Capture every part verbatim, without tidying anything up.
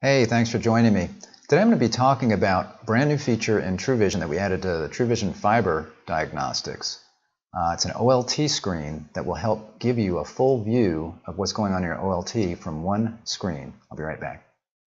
Hey, thanks for joining me. Today I'm going to be talking about a brand new feature in TruVizion that we added to the TruVizion Fiber Diagnostics. Uh, it's an O L T screen that will help give you a full view of what's going on in your O L T from one screen. I'll be right back.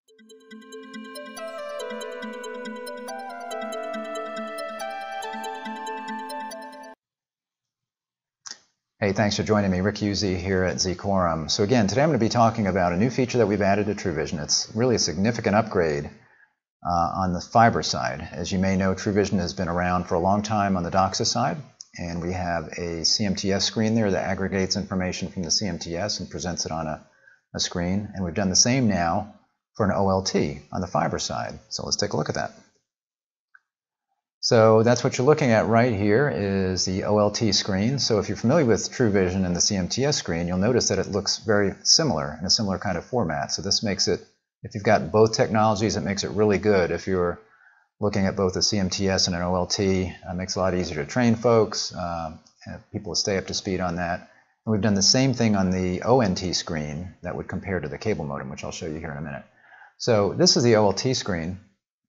Hey, thanks for joining me. Rick Uzzi here at Z-Quorum. So again, today I'm going to be talking about a new feature that we've added to TruVizion. It's really a significant upgrade uh, on the fiber side. As you may know, TruVizion has been around for a long time on the DOCSIS side, and we have a C M T S screen there that aggregates information from the C M T S and presents it on a, a screen. And we've done the same now for an O L T on the fiber side. So let's take a look at that. So that's what you're looking at right here is the O L T screen. So if you're familiar with TruVizion and the C M T S screen, you'll notice that it looks very similar in a similar kind of format. So this makes it, if you've got both technologies, it makes it really good. If you're looking at both a C M T S and an O L T, it makes it a lot easier to train folks, uh, have people to stay up to speed on that. And we've done the same thing on the O N T screen that would compare to the cable modem, which I'll show you here in a minute. So this is the O L T screen.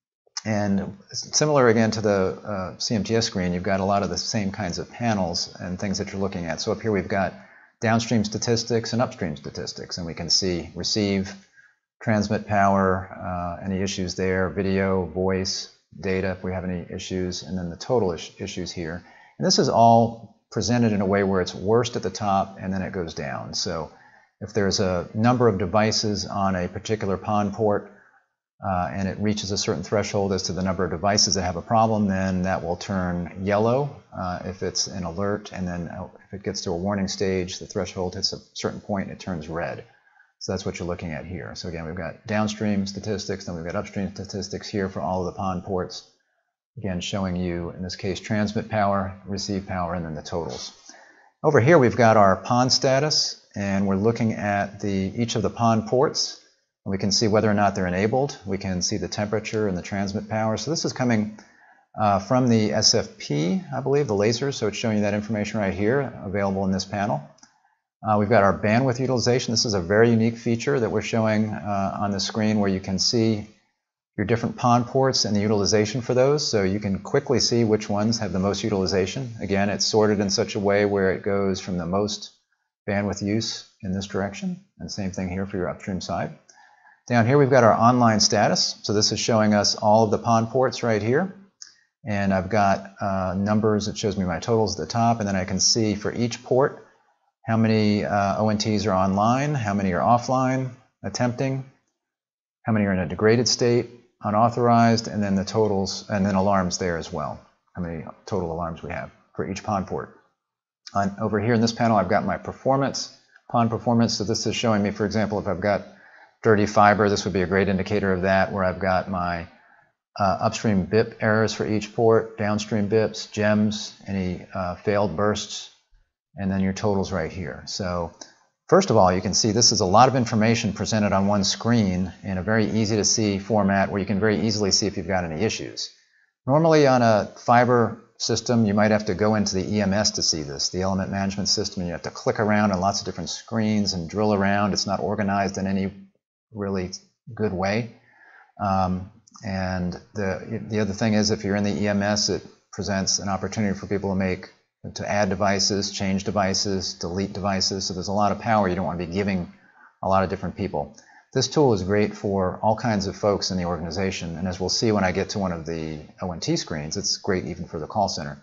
And similar again to the uh, C M T S screen, you've got a lot of the same kinds of panels and things that you're looking at. So up here we've got downstream statistics and upstream statistics, and we can see receive, transmit power, uh, any issues there, video, voice, data if we have any issues, and then the total is issues here. And this is all presented in a way where it's worst at the top and then it goes down. So if there's a number of devices on a particular PON port, Uh, and it reaches a certain threshold as to the number of devices that have a problem, then that will turn yellow uh, if it's an alert, and then if it gets to a warning stage, the threshold hits a certain point, it turns red. So that's what you're looking at here. So again, we've got downstream statistics, then we've got upstream statistics here for all of the PON ports. Again, showing you, in this case, transmit power, receive power, and then the totals. Over here, we've got our PON status, and we're looking at the each of the PON ports. We can see whether or not they're enabled. We can see the temperature and the transmit power. So this is coming uh, from the S F P, I believe, the lasers. So it's showing you that information right here, available in this panel. Uh, we've got our bandwidth utilization. This is a very unique feature that we're showing uh, on the screen where you can see your different PON ports and the utilization for those. So you can quickly see which ones have the most utilization. Again, it's sorted in such a way where it goes from the most bandwidth use in this direction. And same thing here for your upstream side. Down here we've got our online status. So this is showing us all of the PON ports right here. And I've got uh, numbers. It shows me my totals at the top. And then I can see for each port how many uh, O N Ts are online, how many are offline, attempting, how many are in a degraded state, unauthorized, and then the totals, and then alarms there as well. How many total alarms we have for each PON port. On, over here in this panel I've got my performance, PON performance. So this is showing me, for example, if I've got dirty fiber, this would be a great indicator of that, where I've got my uh, upstream B I P errors for each port, downstream B I Ps, gems, any uh, failed bursts, and then your totals right here. So first of all, you can see this is a lot of information presented on one screen in a very easy to see format where you can very easily see if you've got any issues. Normally on a fiber system, you might have to go into the E M S to see this, the element management system, and you have to click around on lots of different screens and drill around. It's not organized in any really good way. Um, and the, the other thing is, if you're in the E M S, it presents an opportunity for people to make, to add devices, change devices, delete devices. So there's a lot of power you don't want to be giving a lot of different people. This tool is great for all kinds of folks in the organization. And as we'll see when I get to one of the O N T screens, it's great even for the call center.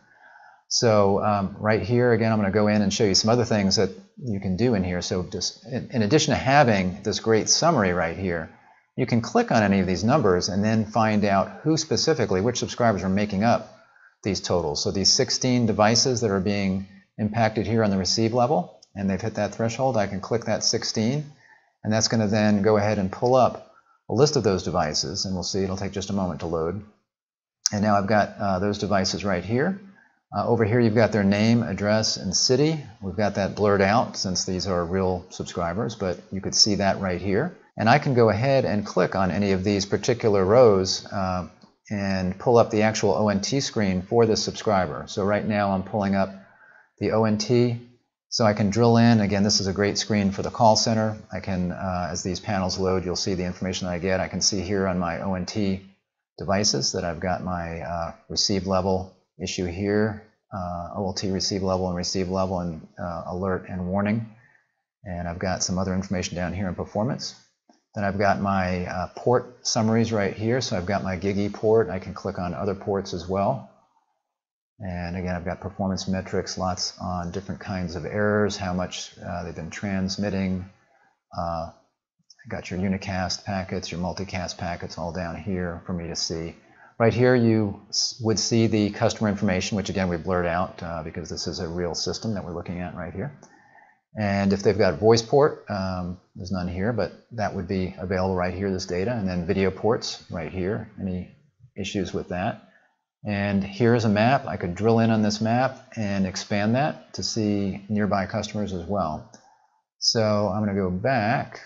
So um, right here, again, I'm going to go in and show you some other things that you can do in here. So just in, in addition to having this great summary right here, you can click on any of these numbers and then find out who specifically, which subscribers are making up these totals. So these sixteen devices that are being impacted here on the receive level, and they've hit that threshold, I can click that sixteen, and that's going to then go ahead and pull up a list of those devices, and we'll see, it'll take just a moment to load. And now I've got uh, those devices right here. Uh, over here you've got their name, address, and city. We've got that blurred out since these are real subscribers, but you could see that right here. And I can go ahead and click on any of these particular rows uh, and pull up the actual O N T screen for this subscriber. So right now I'm pulling up the O N T So I can drill in. Again, this is a great screen for the call center. I can, uh, as these panels load, you'll see the information that I get. I can see here on my O L T devices that I've got my uh, receive level issue here, uh, O L T receive level and receive level, and uh, alert and warning. And I've got some other information down here in performance. Then I've got my uh, port summaries right here. So I've got my Gigi port. I can click on other ports as well. And again, I've got performance metrics, lots on different kinds of errors, how much uh, they've been transmitting. Uh, I got your unicast packets, your multicast packets all down here for me to see. Right here you would see the customer information, which again we blurred out uh, because this is a real system that we're looking at right here. And if they've got voice port, um, there's none here, but that would be available right here, this data. And then video ports right here, any issues with that. And here's a map. I could drill in on this map and expand that to see nearby customers as well. So I'm going to go back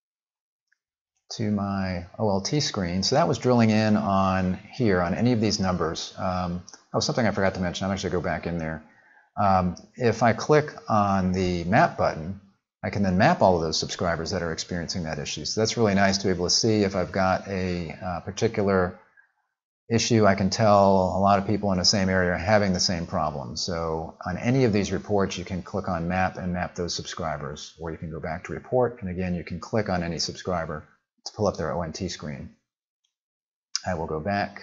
to my O L T screen. So that was drilling in on here, on any of these numbers. Um, oh, something I forgot to mention. I'm actually going to go back in there. Um, if I click on the map button, I can then map all of those subscribers that are experiencing that issue. So that's really nice to be able to see if I've got a uh, particular issue. I can tell a lot of people in the same area are having the same problem. So on any of these reports, you can click on map and map those subscribers, or you can go back to report, and again, you can click on any subscriber to pull up their O L T screen. I will go back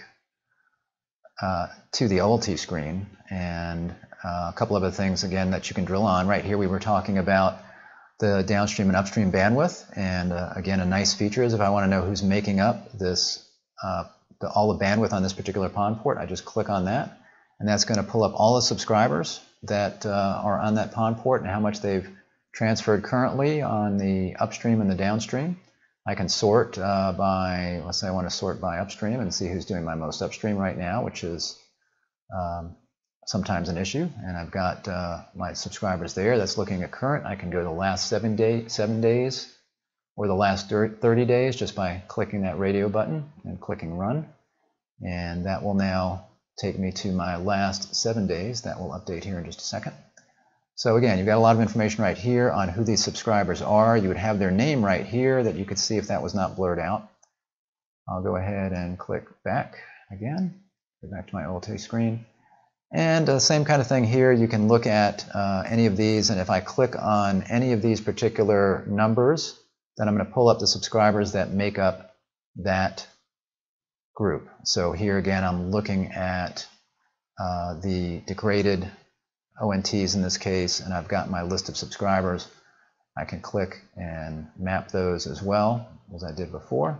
uh, to the O L T screen, and uh, a couple of other things again that you can drill on. Right here we were talking about the downstream and upstream bandwidth, and uh, again, a nice feature is if I want to know who's making up this uh, The, all the bandwidth on this particular PON port, I just click on that, and that's going to pull up all the subscribers that uh, are on that PON port and how much they've transferred currently on the upstream and the downstream. I can sort uh, by, let's say I want to sort by upstream and see who's doing my most upstream right now, which is um, sometimes an issue. And I've got uh, my subscribers there. That's looking at current. I can go to the last seven, day, seven days. Or the last thirty days just by clicking that radio button and clicking run. And that will now take me to my last seven days. That will update here in just a second. So again, you've got a lot of information right here on who these subscribers are. You would have their name right here that you could see if that was not blurred out. I'll go ahead and click back again. Go back to my O L T screen. And the uh, same kind of thing here. You can look at uh, any of these, and if I click on any of these particular numbers, then I'm going to pull up the subscribers that make up that group. So here again, I'm looking at uh, the degraded O N Ts in this case, and I've got my list of subscribers. I can click and map those as well as I did before.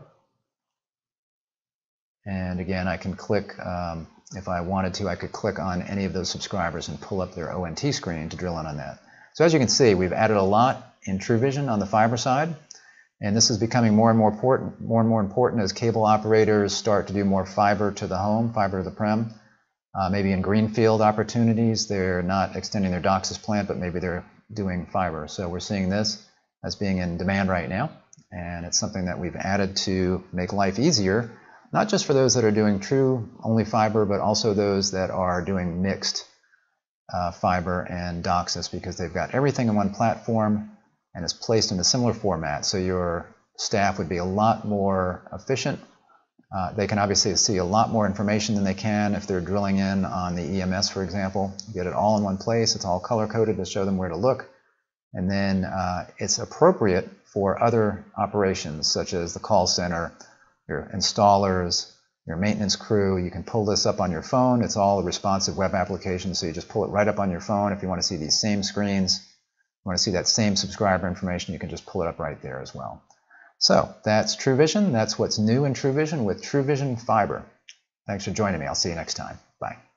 And again, I can click, um, if I wanted to, I could click on any of those subscribers and pull up their O N T screen to drill in on that. So as you can see, we've added a lot in TruVision on the fiber side. And this is becoming more and more important, more and more important as cable operators start to do more fiber to the home, fiber to the prem. Uh, maybe in greenfield opportunities, they're not extending their DOCSIS plant, but maybe they're doing fiber. So we're seeing this as being in demand right now, and it's something that we've added to make life easier, not just for those that are doing true only fiber, but also those that are doing mixed uh, fiber and DOCSIS, because they've got everything in one platform and it's placed in a similar format, so your staff would be a lot more efficient. Uh, they can obviously see a lot more information than they can if they're drilling in on the E M S, for example. You get it all in one place. It's all color-coded to show them where to look. And then uh, it's appropriate for other operations, such as the call center, your installers, your maintenance crew. You can pull this up on your phone. It's all a responsive web application, so you just pull it right up on your phone. If you want to see these same screens, you want to see that same subscriber information, you can just pull it up right there as well. So that's TruVision. That's what's new in TruVision with TruVision Fiber. Thanks for joining me. I'll see you next time. Bye.